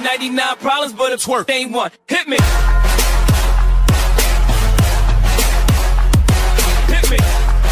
99 problems, but it's work ain't one. Hit me. Hit me.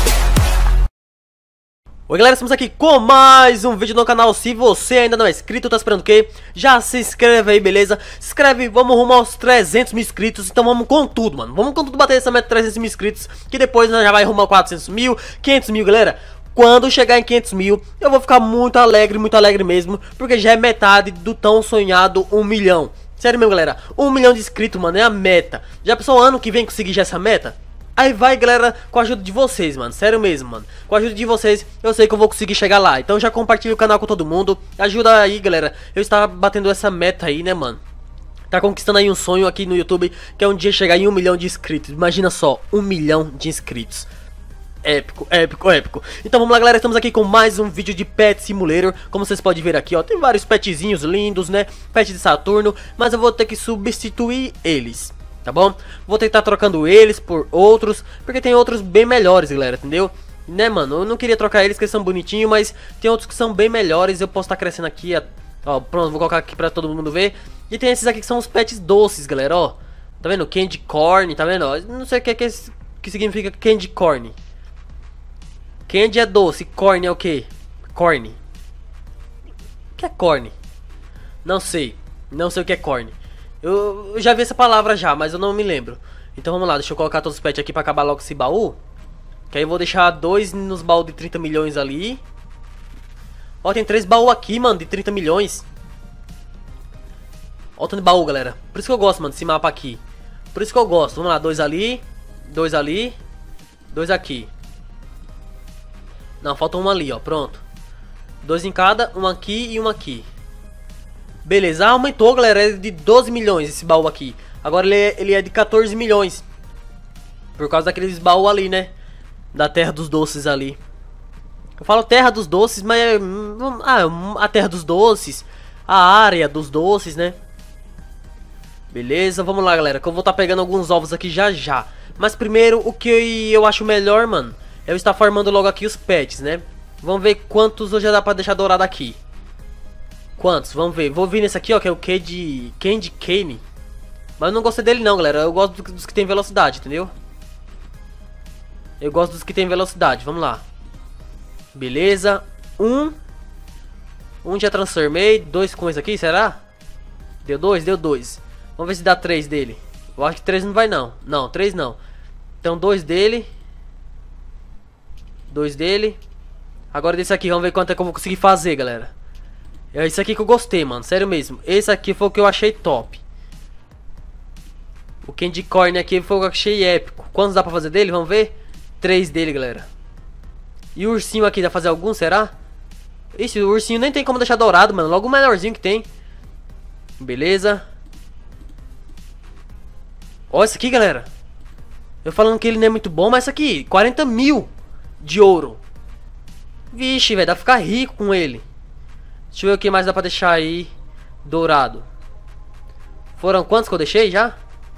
Oi galera, estamos aqui com mais um vídeo no canal. Se você ainda não é inscrito, tá esperando o quê? Já se inscreve aí, beleza? Se inscreve, vamos rumo aos 300 mil inscritos. Então vamos com tudo, mano. Vamos com tudo bater essa meta de 300 mil inscritos, que depois nós já vai rumo a 400 mil, 500 mil, galera. Quando chegar em 500 mil, eu vou ficar muito alegre mesmo, porque já é metade do tão sonhado 1 milhão. Sério mesmo, galera, 1 milhão de inscritos, mano, é a meta. Já pensou ano que vem conseguir já essa meta? Aí vai, galera, com a ajuda de vocês, mano, sério mesmo, mano. Com a ajuda de vocês, eu sei que eu vou conseguir chegar lá. Então já compartilha o canal com todo mundo. Ajuda aí, galera. Eu estava batendo essa meta aí, né, mano. Tá conquistando aí um sonho aqui no YouTube, que é um dia chegar em 1 milhão de inscritos. Imagina só, 1 milhão de inscritos. Épico, épico, épico. Então vamos lá, galera, estamos aqui com mais um vídeo de Pet Simulator. Como vocês podem ver aqui, ó, tem vários petzinhos lindos, né? Pet de Saturno, mas eu vou ter que substituir eles, tá bom? Vou tentar trocando eles por outros, porque tem outros bem melhores, galera, entendeu? Né, mano, eu não queria trocar eles, que eles são bonitinhos, mas tem outros que são bem melhores. Eu posso estar crescendo aqui, ó, pronto, vou colocar aqui pra todo mundo ver. E tem esses aqui que são os pets doces, galera, ó. Tá vendo? Candy Corn, tá vendo? Ó, não sei o que significa Candy Corn. Candy é doce, corn é o que? Corn. O que é corn? Não sei. Não sei o que é corn. Eu já vi essa palavra já, mas eu não me lembro. Então vamos lá, deixa eu colocar todos os pets aqui pra acabar logo esse baú. Que aí eu vou deixar 2 nos baús de 30 milhões ali. Ó, tem 3 baús aqui, mano, de 30 milhões. Ó o tanto de baú, galera. Por isso que eu gosto, mano, desse mapa aqui. Por isso que eu gosto. Vamos lá, 2 ali, 2 ali, 2 aqui. Não, falta um ali, ó, pronto. 2 em cada, um aqui e um aqui. Beleza, aumentou, galera, é de 12 milhões esse baú aqui. Agora ele é de 14 milhões. Por causa daqueles baús ali, né? Da Terra dos Doces ali. Eu falo Terra dos Doces, mas é... a Terra dos Doces. A área dos doces, né? Beleza, vamos lá, galera, que eu vou estar pegando alguns ovos aqui já. Mas primeiro, o que eu acho melhor, mano, eu estar farmando logo aqui os pets, né? Vamos ver quantos hoje já dá pra deixar dourado aqui. Quantos? Vamos ver. Vou vir nesse aqui, ó, que é o Candy Cane. Mas eu não gostei dele não, galera. Eu gosto dos que tem velocidade, entendeu? Eu gosto dos que tem velocidade. Vamos lá. Beleza. Um já transformei. 2 com esse aqui, será? Deu 2? Deu 2. Vamos ver se dá 3 dele. Eu acho que 3 não vai não. Não, 3 não. Então 2 dele. 2 dele. Agora desse aqui, vamos ver quanto é que eu vou conseguir fazer, galera. É esse aqui que eu gostei, mano, sério mesmo. Esse aqui foi o que eu achei top. O Candy Corn aqui foi o que eu achei épico. Quantos dá pra fazer dele? Vamos ver. 3 dele, galera. E o ursinho aqui, dá pra fazer algum, será? Ixi, o ursinho nem tem como deixar dourado, mano. Logo o melhorzinho que tem. Beleza. Ó, esse aqui, galera. Eu falando que ele não é muito bom, mas esse aqui, 40 mil de ouro. Vixe, velho, dá pra ficar rico com ele. Deixa eu ver o que mais dá pra deixar aí dourado. Foram quantos que eu deixei já?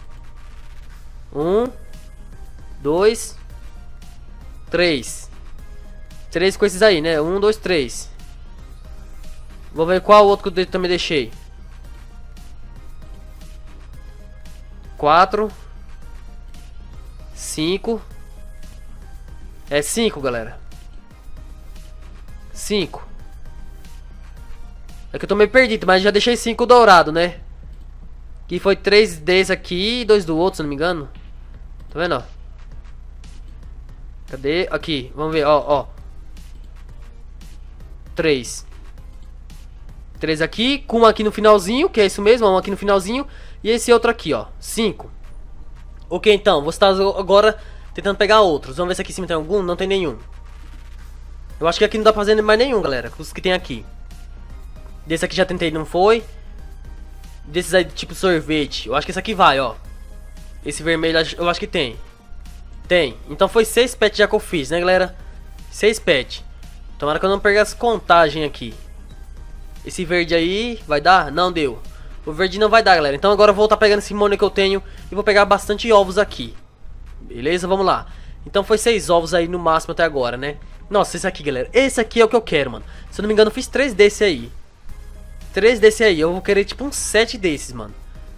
1, 2, 3. 3 com esses aí, né? 1, 2, 3. Vou ver qual outro que eu também deixei. 4, 5. É 5, galera. 5. É que eu tô meio perdido, mas já deixei 5 dourado, né? Que foi 3 desse aqui e 2 do outro, se não me engano. Tá vendo, ó? Cadê? Aqui, vamos ver, ó. 3. 3 aqui, com um aqui no finalzinho, que é isso mesmo, um aqui no finalzinho. E esse outro aqui, ó, 5. Ok, então, vou estar agora tentando pegar outros. Vamos ver se aqui em cima tem algum, não tem nenhum. Eu acho que aqui não dá pra fazer mais nenhum, galera, os que tem aqui. Desse aqui já tentei, não foi. Desses aí, tipo sorvete, eu acho que esse aqui vai, ó. Esse vermelho, eu acho que tem. Tem, então foi 6 pets já que eu fiz, né, galera? 6 pets. Tomara que eu não perca as contagens aqui. Esse verde aí, vai dar? Não deu. O verde não vai dar, galera. Então agora eu vou estar pegando esse money que eu tenho e vou pegar bastante ovos aqui. Beleza, vamos lá. Então foi 6 ovos aí no máximo até agora, né? Nossa, esse aqui, galera, esse aqui é o que eu quero, mano. Se eu não me engano, eu fiz 3 desse aí. 3 desse aí. Eu vou querer tipo uns 7 desses, mano.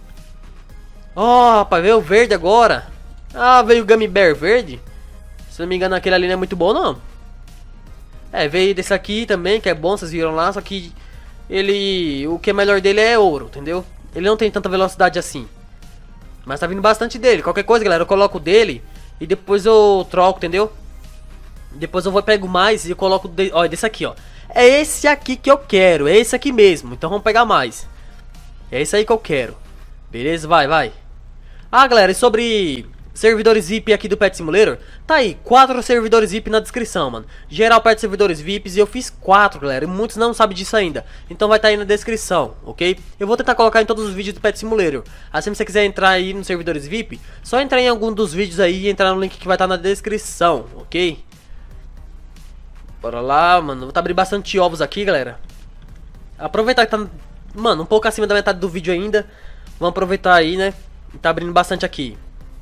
Ó, rapaz, veio o verde agora. Ah, veio o Gummy Bear verde. Se não me engano, aquele ali não é muito bom, não. É, veio desse aqui também, que é bom, vocês viram lá. Só que ele... o que é melhor dele é ouro, entendeu? Ele não tem tanta velocidade assim. Mas tá vindo bastante dele. Qualquer coisa, galera, eu coloco dele e depois eu troco, entendeu? Depois eu vou pego mais e eu coloco... Olha, desse aqui, ó. É esse aqui que eu quero. É esse aqui mesmo. Então vamos pegar mais. É esse aí que eu quero. Beleza? Vai, vai. Ah, galera, e sobre servidores VIP aqui do Pet Simulator, tá aí, 4 servidores VIP na descrição, mano. Geral Pet Servidores VIPs e eu fiz 4, galera, e muitos não sabem disso ainda. Então vai estar aí na descrição, ok? Eu vou tentar colocar em todos os vídeos do Pet Simulator. Assim, se você quiser entrar aí nos servidores VIP, só entrar em algum dos vídeos aí e entrar no link que vai estar na descrição, ok? Bora lá, mano, vou abrir bastante ovos aqui, galera. Aproveitar que tá, mano, um pouco acima da metade do vídeo ainda. Vamos aproveitar aí, né? Tá abrindo bastante aqui.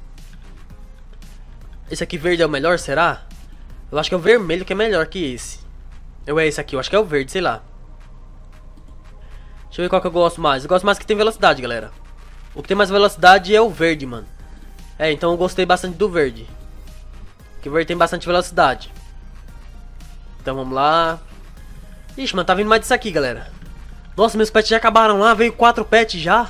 Esse aqui verde é o melhor, será? Eu acho que é o vermelho que é melhor que esse. Ou é esse aqui? Eu acho que é o verde, sei lá. Deixa eu ver qual que eu gosto mais. Eu gosto mais que tem velocidade, galera. O que tem mais velocidade é o verde, mano. É, então eu gostei bastante do verde. Porque o verde tem bastante velocidade. Então vamos lá. Ixi, mano, tá vindo mais disso aqui, galera. Nossa, meus pets já acabaram lá. Veio 4 pets já.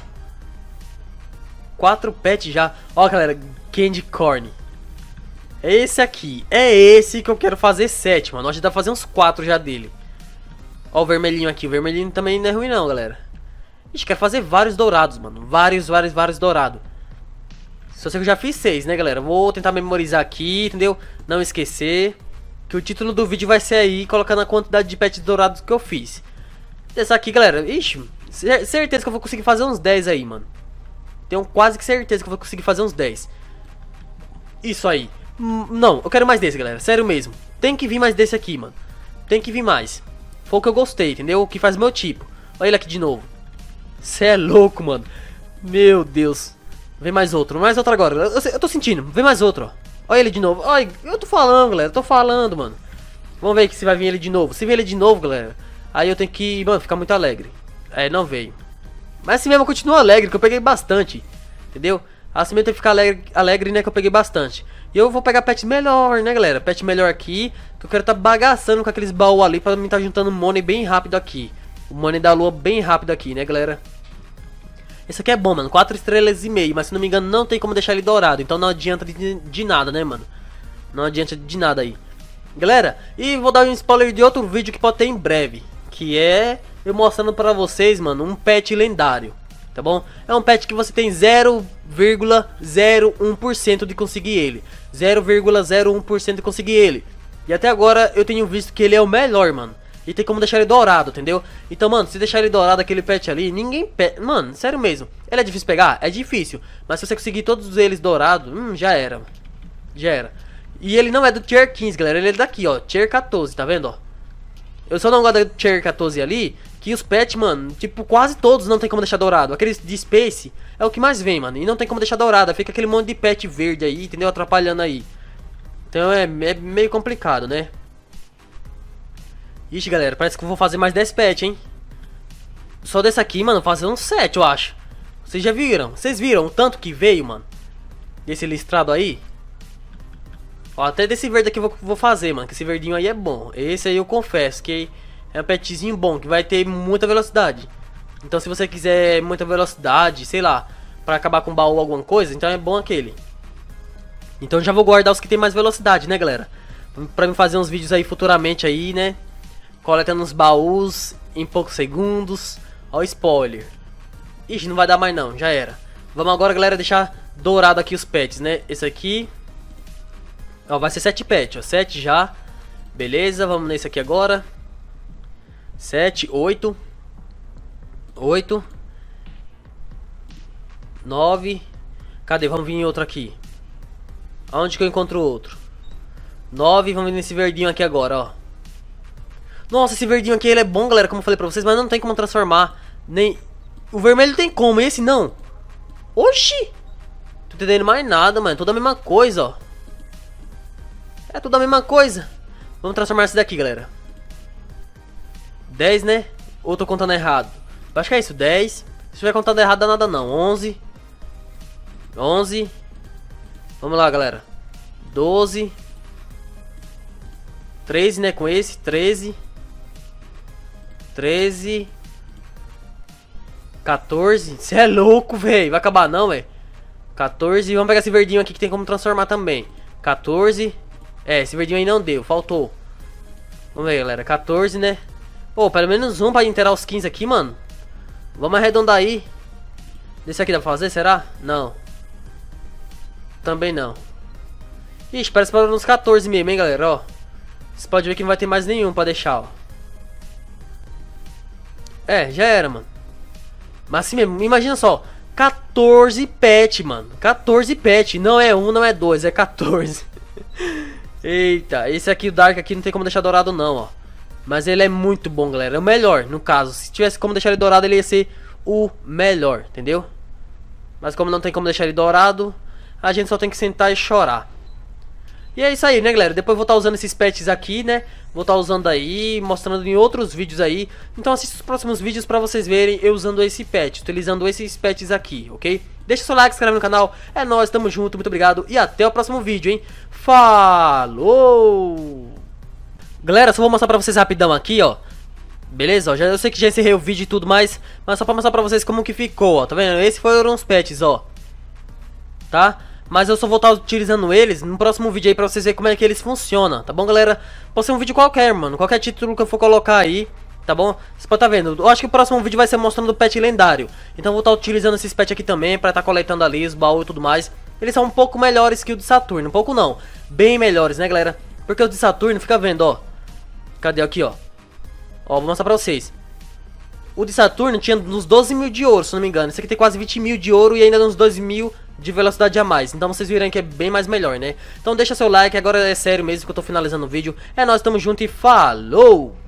4 pets já. Ó, galera, Candy Corn. É esse aqui. É esse que eu quero fazer 7, mano. Nós já dá pra fazer uns 4 já dele. Ó o vermelhinho aqui. O vermelhinho também não é ruim não, galera. Ixi, quero fazer vários dourados, mano. Vários dourados. Só sei que eu já fiz 6, né, galera? Vou tentar memorizar aqui, entendeu? Não esquecer. Que o título do vídeo vai ser aí, colocando a quantidade de pets dourados que eu fiz. Essa aqui, galera. Ixi, certeza que eu vou conseguir fazer uns 10 aí, mano. Tenho quase que certeza que eu vou conseguir fazer uns 10. Isso aí. Não, eu quero mais desse, galera. Sério mesmo. Tem que vir mais desse aqui, mano. Tem que vir mais. Foi o que eu gostei, entendeu? O que faz meu tipo. Olha ele aqui de novo. Cê é louco, mano. Meu Deus. Vem mais outro. Mais outro agora. Eu tô sentindo. Vem mais outro, ó. Olha ele de novo. Olha, eu tô falando, galera. Eu tô falando, mano. Vamos ver se vai vir ele de novo. Se vir ele de novo, galera, aí eu tenho que, mano, ficar muito alegre. É, não veio. Mas assim mesmo eu continuo alegre, que eu peguei bastante. Entendeu? Assim mesmo eu tenho que ficar alegre, né, que eu peguei bastante. E eu vou pegar pet melhor, né, galera? Pet melhor aqui. Que eu quero tá bagaçando com aqueles baús ali pra mim tá juntando money bem rápido aqui. O money da lua bem rápido aqui, né, galera? Esse aqui é bom, mano. 4 estrelas e meio. Mas se não me engano não tem como deixar ele dourado. Então não adianta de nada, né, mano? Não adianta de nada aí. Galera, e vou dar um spoiler de outro vídeo que pode ter em breve. Que é eu mostrando pra vocês, mano, um pet lendário. Tá bom? É um pet que você tem 0,01% de conseguir ele. 0,01% de conseguir ele. E até agora eu tenho visto que ele é o melhor, mano. E tem como deixar ele dourado, entendeu? Então, mano, se deixar ele dourado, aquele pet ali, ninguém pega. Mano, sério mesmo. Ele é difícil pegar? É difícil. Mas se você conseguir todos eles dourados, já era. Já era. E ele não é do tier 15, galera. Ele é daqui, ó. Tier 14, tá vendo, ó? Eu só não gosto do tier 14 ali. Que os pets, mano, tipo, quase todos não tem como deixar dourado. Aqueles de Space é o que mais vem, mano. E não tem como deixar dourado. Fica aquele monte de pet verde aí, entendeu? Atrapalhando aí. Então é meio complicado, né? Ixi, galera, parece que eu vou fazer mais 10 pets, hein? Só desse aqui, mano, fazer uns 7, eu acho. Vocês já viram? Vocês viram o tanto que veio, mano? Desse listrado aí? Ó, até desse verde aqui eu vou fazer, mano. Que esse verdinho aí é bom. Esse aí eu confesso que é um petzinho bom, que vai ter muita velocidade. Então se você quiser muita velocidade, sei lá, pra acabar com o baú ou alguma coisa, então é bom aquele. Então já vou guardar os que tem mais velocidade, né, galera? Pra me fazer uns vídeos aí futuramente aí, né? Coletando uns baús em poucos segundos. Ó o spoiler. Ixi, não vai dar mais não, já era. Vamos agora, galera, deixar dourado aqui os pets, né? Esse aqui, ó, vai ser 7 pets, ó, 7 já. Beleza, vamos nesse aqui agora. 7, 8 8 9. Cadê? Vamos vir em outro aqui. Aonde que eu encontro outro? 9, vamos vir nesse verdinho aqui agora, ó. Nossa, esse verdinho aqui ele é bom, galera, como eu falei pra vocês, mas não tem como transformar. Nem... O vermelho tem como, esse não. Oxi! Tô entendendo mais nada, mano. Tudo a mesma coisa, ó. É tudo a mesma coisa. Vamos transformar esse daqui, galera. 10, né? Ou tô contando errado? Acho que é isso, 10. Se estiver contando errado, dá nada não. 11. 11. Vamos lá, galera. 12. 13, né, com esse. 13. 13. 14. Você é louco, velho. Vai acabar não, velho. 14. Vamos pegar esse verdinho aqui que tem como transformar também. 14. É, esse verdinho aí não deu. Faltou. Vamos ver, galera. 14, né? Pô, pelo menos um pra inteirar os 15 aqui, mano. Vamos arredondar aí. Desse aqui dá pra fazer, será? Não. Também não. Ixi, parece para uns 14 mesmo, hein, galera, ó. Você pode ver que não vai ter mais nenhum pra deixar, ó. É, já era, mano. Mas assim mesmo, imagina só. 14 pet, mano. 14 pet. Não é 1, não é 2, é 14. Eita, esse aqui, o Dark aqui, não tem como deixar dourado não, ó. Mas ele é muito bom, galera. É o melhor, no caso. Se tivesse como deixar ele dourado, ele ia ser o melhor, entendeu? Mas como não tem como deixar ele dourado, a gente só tem que sentar e chorar. E é isso aí, né, galera? Depois eu vou estar usando esses pets aqui, né? Vou estar usando aí, mostrando em outros vídeos aí. Então assista os próximos vídeos pra vocês verem eu usando esse pet, utilizando esses pets aqui, ok? Deixa seu like, se inscreve no canal. É nóis, tamo junto, muito obrigado. E até o próximo vídeo, hein? Falou! Galera, só vou mostrar pra vocês rapidão aqui, ó. Beleza, ó, eu sei que já encerrei o vídeo e tudo mais, mas só pra mostrar pra vocês como que ficou, ó. Tá vendo? Esses foram os pets, ó. Tá? Mas eu só vou estar utilizando eles no próximo vídeo aí pra vocês verem como é que eles funcionam, tá bom, galera? Pode ser um vídeo qualquer, mano, qualquer título que eu for colocar aí, tá bom? Você pode estar vendo, eu acho que o próximo vídeo vai ser mostrando o pet lendário. Então eu vou estar utilizando esses pets aqui também pra estar coletando ali os baús e tudo mais. Eles são um pouco melhores que o de Saturno, um pouco não, bem melhores, né, galera? Porque o de Saturno, fica vendo, ó. Cadê aqui, ó? Ó, vou mostrar pra vocês. O de Saturno tinha uns 12 mil de ouro, se não me engano. Esse aqui tem quase 20 mil de ouro e ainda uns 2 mil de velocidade a mais. Então vocês viram que é bem mais melhor, né? Então deixa seu like, agora é sério mesmo que eu tô finalizando o vídeo. É nóis, tamo junto e falou!